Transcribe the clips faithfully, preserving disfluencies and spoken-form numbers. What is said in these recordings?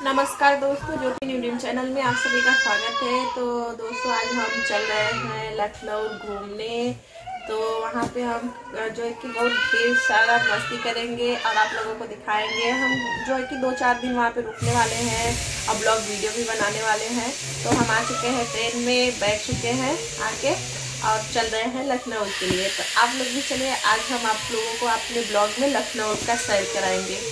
नमस्कार दोस्तों, ज्योति new dream channel में आप सभी का स्वागत है। तो दोस्तों आज हम चल रहे हैं लखनऊ घूमने। तो वहाँ पे हम जो है कि बहुत ढेर सारा मस्ती करेंगे और आप लोगों को दिखाएंगे। हम जो है कि दो चार दिन वहाँ पे रुकने वाले हैं और ब्लॉग वीडियो भी बनाने वाले हैं। तो हम आ चुके हैं, ट्रेन में बैठ चुके हैं आके और चल रहे हैं लखनऊ के लिए। तो आप लोग भी चलिए, आज हम आप लोगों को अपने ब्लॉग में लखनऊ का सैर कराएंगे।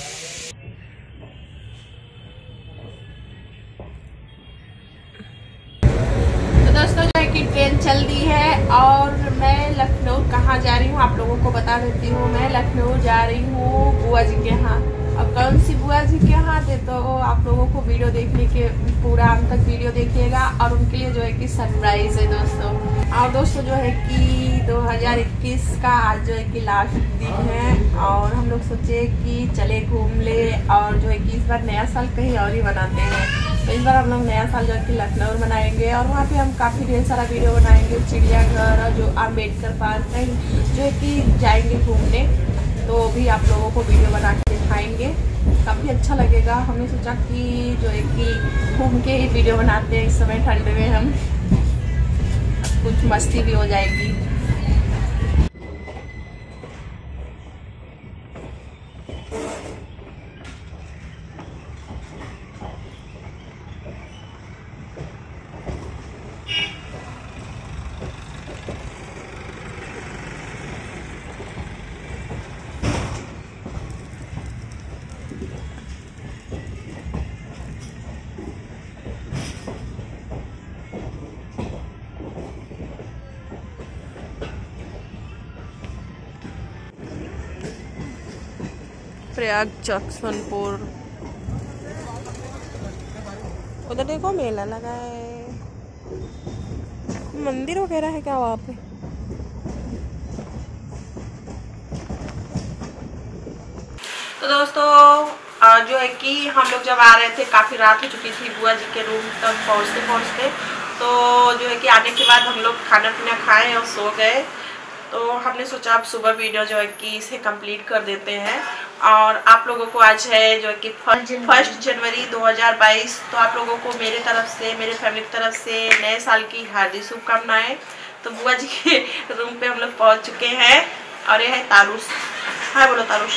दोस्तों जो है कि ट्रेन चल दी है और मैं लखनऊ कहाँ जा रही हूँ आप लोगों को बता देती हूँ। मैं लखनऊ जा रही हूँ बुआ जी के यहाँ। अब कौन सी बुआ जी के यहाँ थे तो आप लोगों को वीडियो देखने के पूरा अंत तक वीडियो देखिएगा और उनके लिए जो है कि सरप्राइज है दोस्तों। और दोस्तों जो है कि दो हज़ार इक्कीस का आज जो है कि लास्ट दिन है और हम लोग सोचे कि चले घूम ले और जो है कि इस बार नया साल कहीं और ही मनाते हैं। तो इस बार हम लोग नया साल जो है कि लखनऊ मनाएंगे और वहाँ पे हम काफ़ी ढेर सारा वीडियो बनाएंगे। चिड़ियाघर और जो अम्बेडकर पार्क कहीं जो है कि जाएंगे घूमने, तो भी आप लोगों को वीडियो बना के दिखाएंगे। काफ़ी अच्छा लगेगा। हमने सोचा कि जो है कि घूम के ही वीडियो बनाते हैं। इस समय ठंड में हम कुछ मस्ती भी हो जाएगी। प्रयाग जक्सनपुर, उधर देखो मेला लगा है, मंदिर वगैरह है क्या वहाँ पे। तो दोस्तों जो है कि हम लोग जब आ रहे थे काफ़ी रात हो चुकी थी बुआ जी के रूम तक पहुँचते पहुँचते। तो जो है कि आने के बाद हम लोग खाना पीना खाए और सो गए। तो हमने सोचा अब सुबह वीडियो जो है कि इसे कंप्लीट कर देते हैं। और आप लोगों को आज है जो है कि फर्स्ट जनवरी दो हज़ार बाईस। तो आप लोगों को मेरे तरफ से, मेरे फैमिली की तरफ से नए साल की हार्दिक शुभकामनाएं। तो बुआ जी के रूम पे हम लोग पहुंच चुके हैं और ये है तारुष। हाय बोलो तारुष।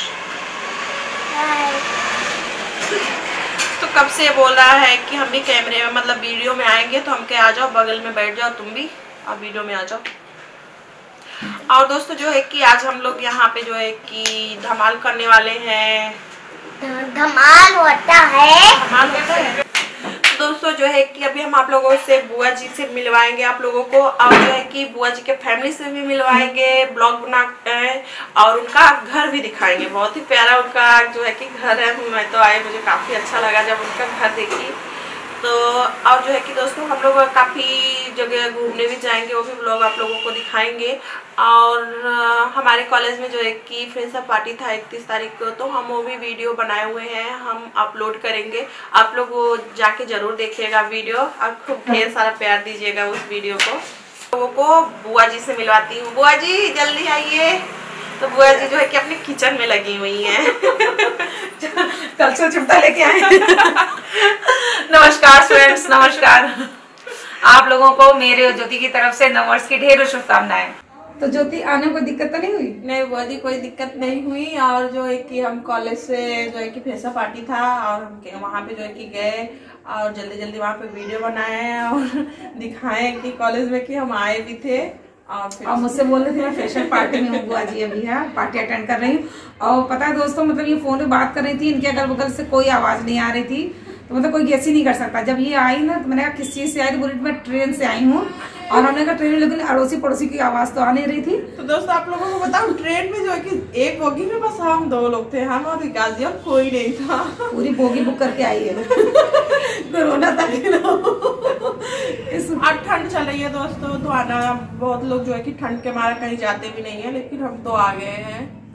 तो कब से बोल रहा है कि हम भी कैमरे में मतलब वीडियो में आएंगे, तो हम के आ जाओ, बगल में बैठ जाओ तुम भी और वीडियो में आ जाओ। और दोस्तों जो है कि आज हम लोग यहाँ पे जो है कि धमाल करने वाले हैं। धमाल होता है धमाल होता है दोस्तों जो है कि अभी हम आप लोगों से बुआ जी से मिलवाएंगे आप लोगों को, और जो है कि बुआ जी के फैमिली से भी मिलवाएंगे, ब्लॉग बना और उनका घर भी दिखाएंगे। बहुत ही प्यारा उनका जो है कि घर है। मैं तो आए, मुझे काफ़ी अच्छा लगा जब उनका घर देखी। तो और जो है कि दोस्तों हम लोग काफ़ी जगह घूमने भी जाएंगे, वो भी ब्लॉग आप लोगों को दिखाएंगे। और हमारे कॉलेज में जो है कि फ्रेशर पार्टी था इकतीस तारीख को, तो हम वो भी वीडियो बनाए हुए हैं, हम अपलोड करेंगे। आप लोग वो जाके ज़रूर देखिएगा वीडियो और खूब ढेर सारा प्यार दीजिएगा उस वीडियो को। लोगों को बुआ जी से मिलवाती हूँ। बुआ जी जल्दी आइए। तो बुआ जी जो है कि अपने किचन में लगी हुई हैं। कल से चिमटा लेके आए। नमस्कार फ्रेंड्स, नमस्कार। आप लोगों को मेरे और ज्योति की तरफ से नववर्ष की ढेर शुभकामनाएं। तो ज्योति आने में कोई दिक्कत तो नहीं हुई? नहीं बुआ जी, कोई दिक्कत नहीं हुई। और जो है कि हम कॉलेज से जो है कि फ्रेशर पार्टी था और हम वहाँ पे जो है कि गए और जल्दी जल्दी वहाँ पे वीडियो बनाए और दिखाए कि कॉलेज में कि हम आए भी थे। और मुझसे बोल रहे थे मैं फ्रेशर पार्टी में हूँ बुआ जी, अभी है पार्टी अटेंड कर रही हूँ। और पता है दोस्तों, मतलब ये फोन पे बात कर रही थी, इनके अगल बगल से कोई आवाज नहीं आ रही थी। तो मतलब कोई गेस ही नहीं कर सकता। जब ये आई ना तो मैंने कहा किस चीज से आई, तो बोली मैं ट्रेन से आई हूँ। और हमने कहा ट्रेन में, लेकिन अड़ोसी पड़ोसी की आवाज तो आ नहीं रही थी। तो दोस्तों आप लोगों को बताओ, ट्रेन में जो है कि एक बोगी में बस हम दो लोग थे, हम और विकास जी, और कोई नहीं था। पूरी बोगी बुक करके आई है। कोरोना तक और ठंड चल रही है दोस्तों, तो आना बहुत लोग जो है कि ठंड के मारे कहीं जाते भी नहीं है, लेकिन हम तो आ गए हैं।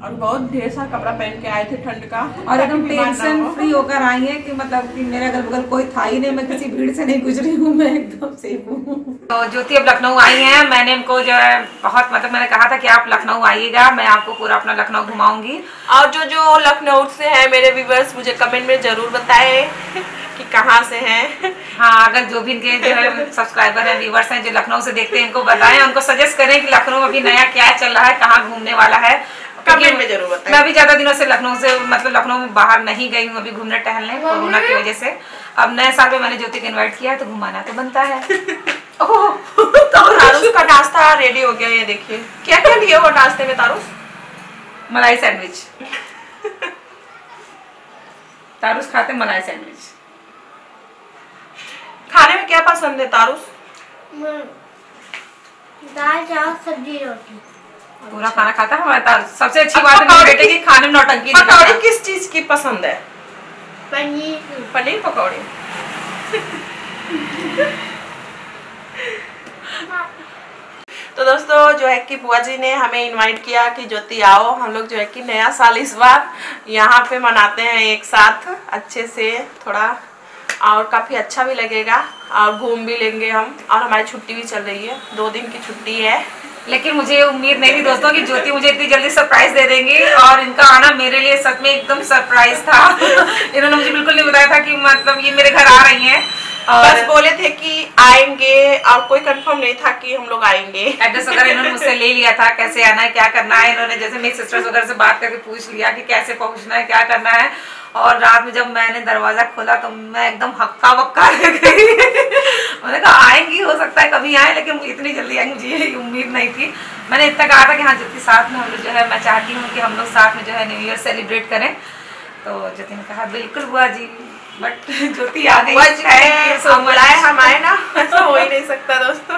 और बहुत ढेर सारा कपड़ा पहन के आए थे ठंड का, और एकदम टेंशन फ्री होकर आई है कि मतलब कि मेरे अगल बगल कोई था ही नहीं, मैं किसी भीड़ से नहीं गुजरी हूँ, मैं एकदम सेफ हूँ। तो ज्योति अब लखनऊ आई है, मैंने इनको जो है बहुत मतलब मैंने कहा था कि आप लखनऊ आइएगा, मैं आपको पूरा अपना लखनऊ घुमाऊंगी। और जो जो लखनऊ से है मेरे व्यूअर्स मुझे कमेंट में जरूर बताए कि कहाँ से हैं। हाँ, अगर जो भी इनके जो है सब्सक्राइबर हैं, व्यूअर्स हैं जो लखनऊ से देखते हैं, इनको बताएं, उनको सजेस्ट करें कि लखनऊ अभी नया क्या चल रहा है, कहाँ घूमने वाला है, कमेंट में जरूर बताएं। मैं अभी ज्यादा दिनों से लखनऊ से मतलब लखनऊ में बाहर नहीं गई हूँ अभी घूमने टहलने, कोरोना की वजह से। अब नए साल में मैंने ज्योति को इनवाइट किया है तो घुमाना तो बनता है। तो तारुस का नाश्ता रेडी हो गया, ये देखिए क्या क्या लिया हो नाश्ते में तारुस? मलाई सैंडविच। तारुस खाते मलाई सैंडविच। खाने में क्या पसंद है तारुस? दाल चावल सब्जी रोटी। पूरा खाना खाता है हमारा तारुस। सबसे अच्छी बात है मेरे बेटे की खाने में नौटंकी नहीं करता। पकौड़ी किस चीज की पसंद है? पनीर। पनीर पकौड़ी। तो दोस्तों जो है कि बुआ जी ने हमें इनवाइट किया कि ज्योति आओ, हम लोग जो है कि नया साल इस बार यहाँ पे मनाते हैं एक साथ अच्छे से थोड़ा, और काफ़ी अच्छा भी लगेगा और घूम भी लेंगे हम, और हमारी छुट्टी भी चल रही है, दो दिन की छुट्टी है। लेकिन मुझे उम्मीद नहीं थी दोस्तों कि ज्योति मुझे इतनी जल्दी सरप्राइज दे देंगी, और इनका आना मेरे लिए सच में एकदम सरप्राइज था। इन्होंने मुझे बिल्कुल नहीं बताया था कि मतलब ये मेरे घर आ रही हैं, और बस बोले थे कि आएंगे, और कोई कंफर्म नहीं था कि हम लोग आएंगे। एड्रेस वगैरह इन्होंने मुझसे ले लिया था, कैसे आना है क्या करना है, इन्होंने जैसे मेरी सिस्टर्स वगैरह से बात करके पूछ लिया कि कैसे पहुंचना है क्या करना है। और रात में जब मैंने दरवाजा खोला तो मैं एकदम हक्का बक्का रह गई। मैंने कहा आएंगी, हो सकता है कभी आए, लेकिन इतनी जल्दी आएंगी मुझे ये उम्मीद नहीं थी। मैंने इतना कहा था कि हाँ ज्योति साथ में हम लोग जो है, मैं चाहती हूँ कि हम लोग साथ में जो है न्यू ईयर सेलिब्रेट करें। तो ज्योति ने कहा बिल्कुल बुआ जी, बट ज्योति आ गई, बुलाए हम आए ना, ऐसा हो ही नहीं सकता दोस्तों।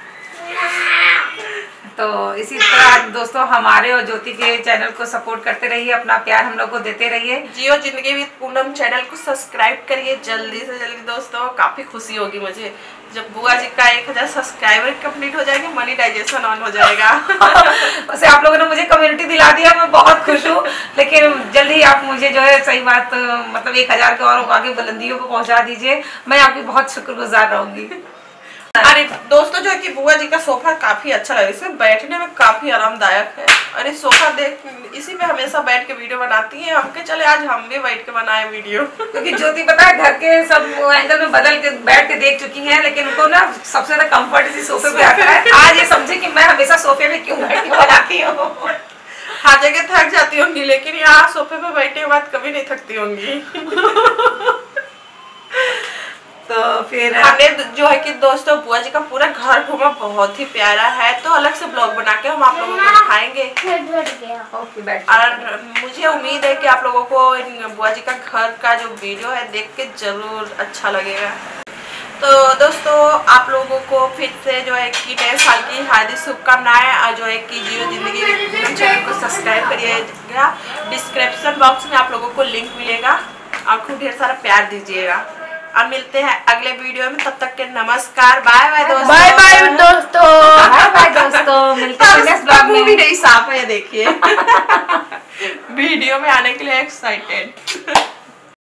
तो इसी तरह दोस्तों हमारे और ज्योति के चैनल को सपोर्ट करते रहिए, अपना प्यार हम लोग को देते रहिए। जियो जिंदगी विद पूनम चैनल को सब्सक्राइब करिए जल्दी से जल्दी दोस्तों, काफी खुशी होगी मुझे जब बुआ जी का एक हजार सब्सक्राइबर कंप्लीट हो जाएंगे, मोनेटाइजेशन ऑन हो जाएगा। वैसे आप लोगों ने मुझे कम्युनिटी दिला दिया, मैं बहुत खुश हूँ, लेकिन जल्दी ही आप मुझे जो है सही बात मतलब एक हजार के और आगे बुलंदियों को पहुँचा दीजिए, मैं आपकी बहुत शुक्रगुजार रहूंगी। अरे दोस्तों जो है कि बुआ जी का सोफा काफी अच्छा लगा, इसमें बैठने में काफी आरामदायक है। अरे सोफा देख, इसी पे हमेशा बैठ के वीडियो बनाती हैं, हमके चले आज हम भी बैठ के बनाए वीडियो। क्योंकि ज्योति पता है घर के सब एंगल में बदल के बैठ के देख चुकी हैं, लेकिन उनको ना सबसे ज्यादा कंफर्ट इसी सोफे पे आता है। आज ये समझे कि मैं हमेशा सोफे पे क्यों बैठ के बनाती हूँ। हर जगह थक जाती होंगी, लेकिन यहाँ सोफे पे बैठने के बाद कभी नहीं थकती होंगी। तो फिर हमने जो है कि दोस्तों बुआ जी का पूरा घर घूमा, बहुत ही प्यारा है, तो अलग से ब्लॉग बना के हम आप लोगों को दिखाएंगे। और मुझे उम्मीद है कि आप लोगों को बुआ जी का घर का जो वीडियो है देख के जरूर अच्छा लगेगा। तो दोस्तों आप लोगों को फिर से जो है कि नए साल की हार्दिक शुभकामनाएं, और जो है कि जियो जिंदगी विद चैनल को सब्सक्राइब करिएगा, डिस्क्रिप्शन बॉक्स में आप लोगों को लिंक मिलेगा, और खूब ढेर सारा प्यार दीजिएगा। अब मिलते हैं अगले वीडियो में, तब तक के नमस्कार, बाय बाय दोस्तों। बाय बाय दोस्तों। बाय बाय दोस्तों, मिलते हैं नेक्स्ट ब्लॉग में। भी नहीं साफ है, देखिए वीडियो में आने के लिए एक्साइटेड।